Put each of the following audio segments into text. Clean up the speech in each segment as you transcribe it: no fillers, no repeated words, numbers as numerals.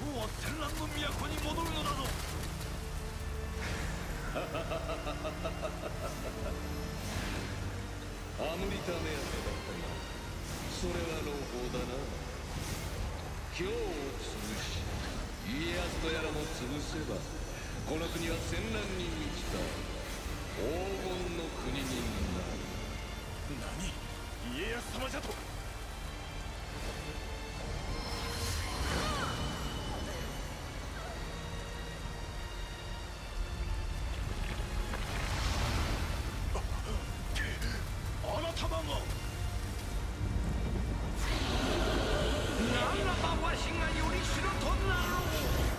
今日は戦乱の都に戻るのだぞ。 アムリタ目当てだったが、それは朗報だな。今日を潰し、家康とやらも潰せば、この国は戦乱に満ちた黄金の国になる。 何？家康様じゃと？あなたまがならばわしがよりしろとなろう。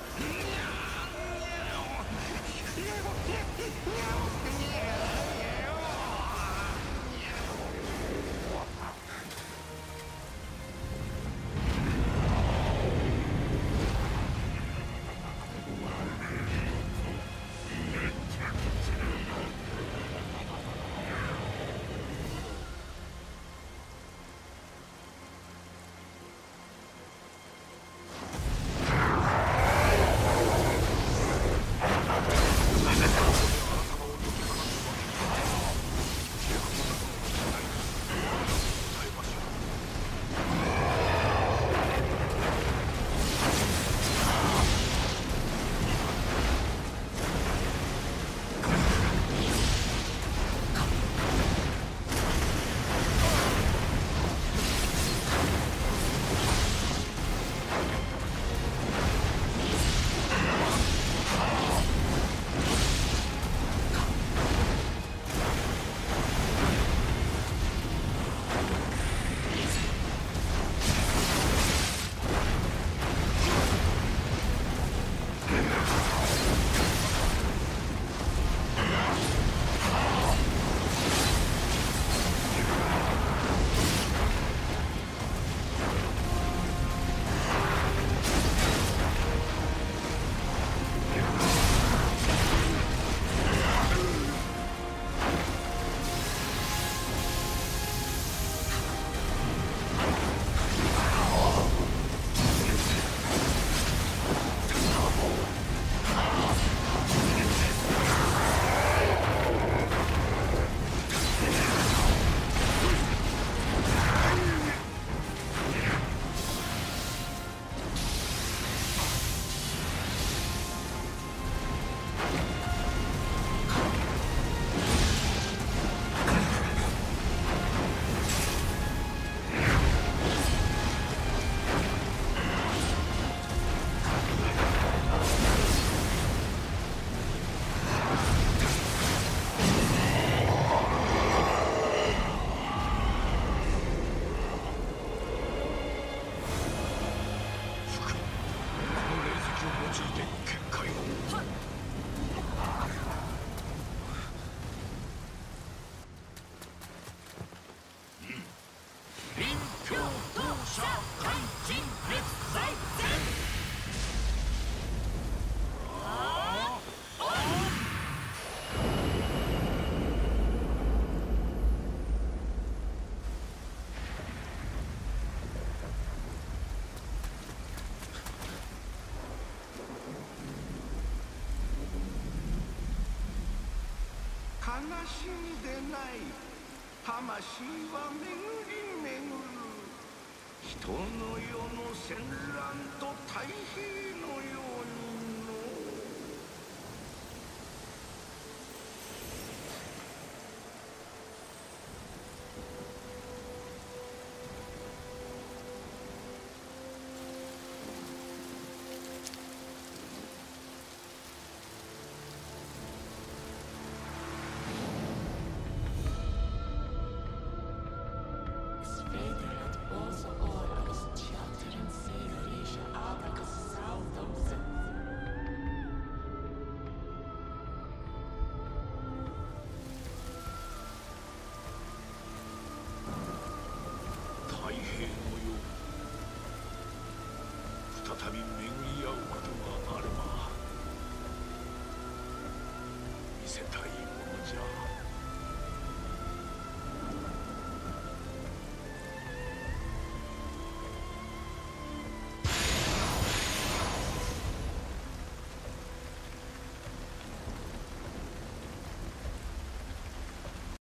悲しみでない魂は巡り巡る人の世の戦乱と太平のようにの。 再び巡り合うことがあれば見せたい